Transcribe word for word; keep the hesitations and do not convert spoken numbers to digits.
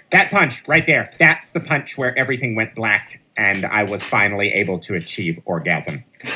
That punch right there. That's the punch where everything went black and I was finally able to achieve orgasm.